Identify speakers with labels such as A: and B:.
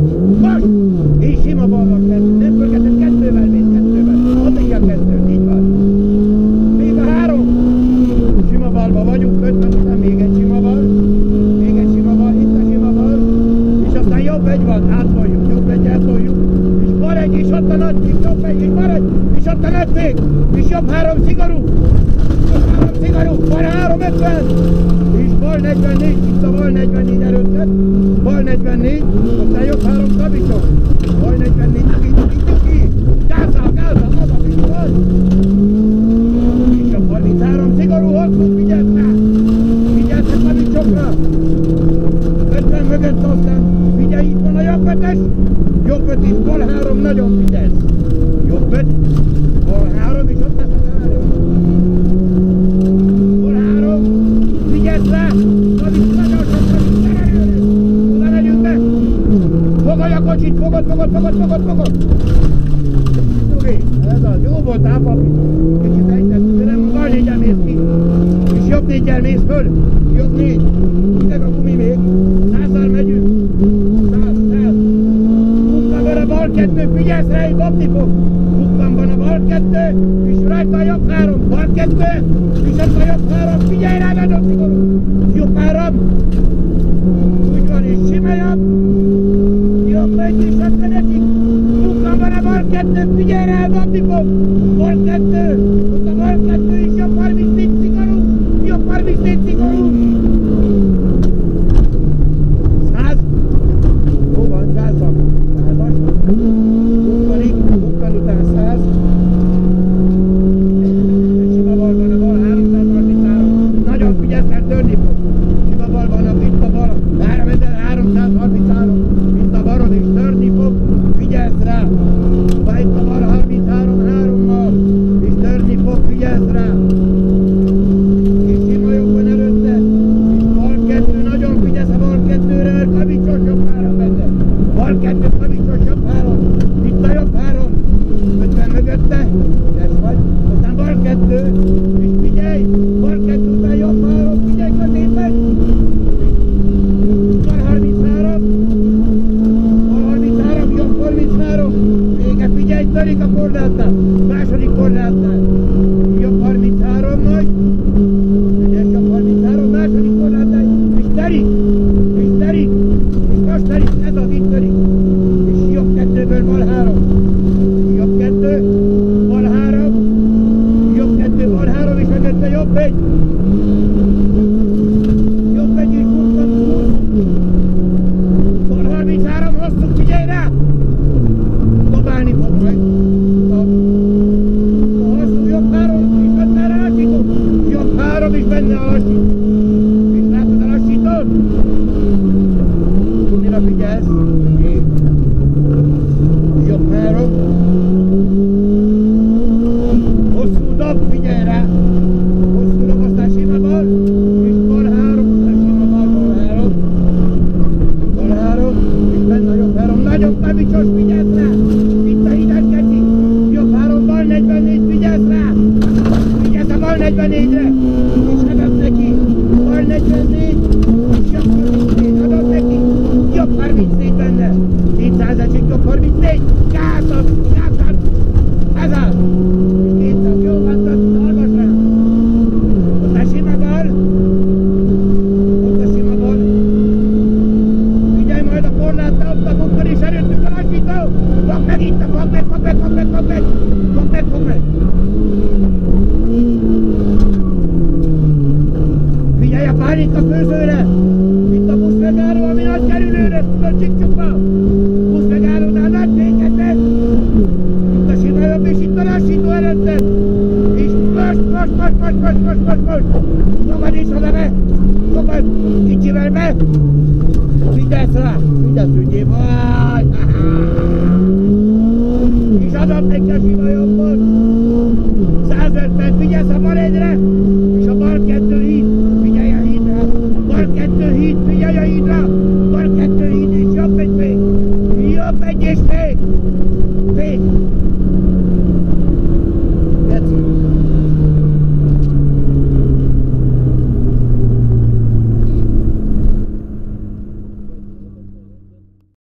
A: Most! És sima balval kezd. Nem pörgetett kettővel, még kettővel. Addig a kettőt, így van. Még a 3. Sima balba vagyunk, 50 után még egy sima bal. Még egy sima bal, itt a sima bal. És aztán jobb egy van, átoljuk, jobb egy átoljuk. És bal egy, és ott a nagy még, jobb egy, és bal egy, és ott a nagy még. És jobb 3 szigorú. Jobb 3 szigorú, bal 3, 50. És bal 44, itt a bal 44 előtted. Bal 44, aztán jobb 3 kabicsok. Bal 44, nyugi. Gázzal, az a bics van. És jobb 33, szigorú, hosszú, vigyázz rá. Vigyázz a kabicsokra. 50 mögött aztán. Figyelj, itt van a jobb 5-es. Jobb 5 itt, bal 3, nagyon vigyázz. Jobb 5, bal 3, és ott lesz a terelő. Bal 3, vigyázz rá. Kabics, nagyon sok kabics, terelő lesz. Oda megyünk be. Fogadj a kocsit, fogod. Nyugi, ez az, jó voltál, papi. Kicsit ejtett, de nem bal 4-el mész ki. És jobb 4-el mész föl. Jobb 4. Ideg a gumi még. 100-al megyünk. 100. Bukkan van a bal 2, figyelsz rá, így dobni fog. Bukkan van a bal 2, és rajta a jobb 3. Bal 2, és ott a jobb 3. Figyelj rá, nagyon szigorú. Jobb 3. Úgy van, és sima jobb. Jobb 1, és 50-esig. Bukkan van a bal 2, figyelj rá, dobni fog. Bal 2, ott a bal 2, és jobb 34 szigorú. Jobb 34 szigorú. 100. Jó van, 100-al. 100-as. Bukkan után 100. Sima bal van a bal, 333. Nagyon figyelsz, mert törni fog. Sima bal van a itt a bal. 3333. Itt a balon is törni fog. Figyelsz rá. Vagy itt a bal 33, 3-mal. És törni fog, figyelsz rá. És sima jobb van előtte. És bal 2, nagyon figyelsz a bal 2-re, mert kabicsos jobb 3 benne. Bal 2, kabicsos jobb 3. Itt a jobb 3. 50 mögötte. Ez vagy. Aztán bal 2. És figyelj. Bal 2 után jobb 3. Figyelj középen. Bal 33. Bal 33. Jobb 33. Vége. Figyelj. Törik a korlátnál. Második korlátnál. Jobb 33 majd. Figyelj, jobb 33. Második korlátnál. És törik. És most törik. Ez az itt törik. És jobb 2-ből bal 3. Jobb 2. Bal 3. Jobb 2. Bal 3. És mögötte jobb 1. Jobb 1 és bukkan 20. Bal 33. Hosszú. Figyelj rá. Dobálni fog majd. Hosszú. Jobb 3. És benne a lassító. Jobb 3. És benne a lassító. És látod a lassítót? Mire figyelsz? Jobb 3. Hosszú dob, figyelj rá! Hosszú dob, aztán sima bal, és bal 3, aztán sima bal, bal 3. Bal 3, és benne a jobb 3. Nagyon kabicsos, figyelsz rá! Itt a hides keci! Jobb 3, bal 44, figyelsz rá! Figyelsz a bal 44-re! És adod neki! Bal 44, és jobb 34, adod neki! Jobb 34 benne! 200 esik, jobb 34! Gázzal! Ez az! 200, jó van, hallgass rá! Ott a sima bal! Ott a sima bal! Figyelj majd a korlátnál, ott a bukkan és előttünk a lassító! Fogd meg itt, fogd meg! Figyelj a pánika főzőre! Itt a busz megálló, ami nagy kerülőre, tudod, Csikcsukba! Busz megállónál nagy féket ez! Itt a sima jobb, és itt a lassító előtted! És most! Fogad is oda be! Fogad! Kicsivel be! Vigyázz rá! Vigyázz, ügyél! Vaj! És adom neki a sima jobbot! 150, vigyázz a bal egyre!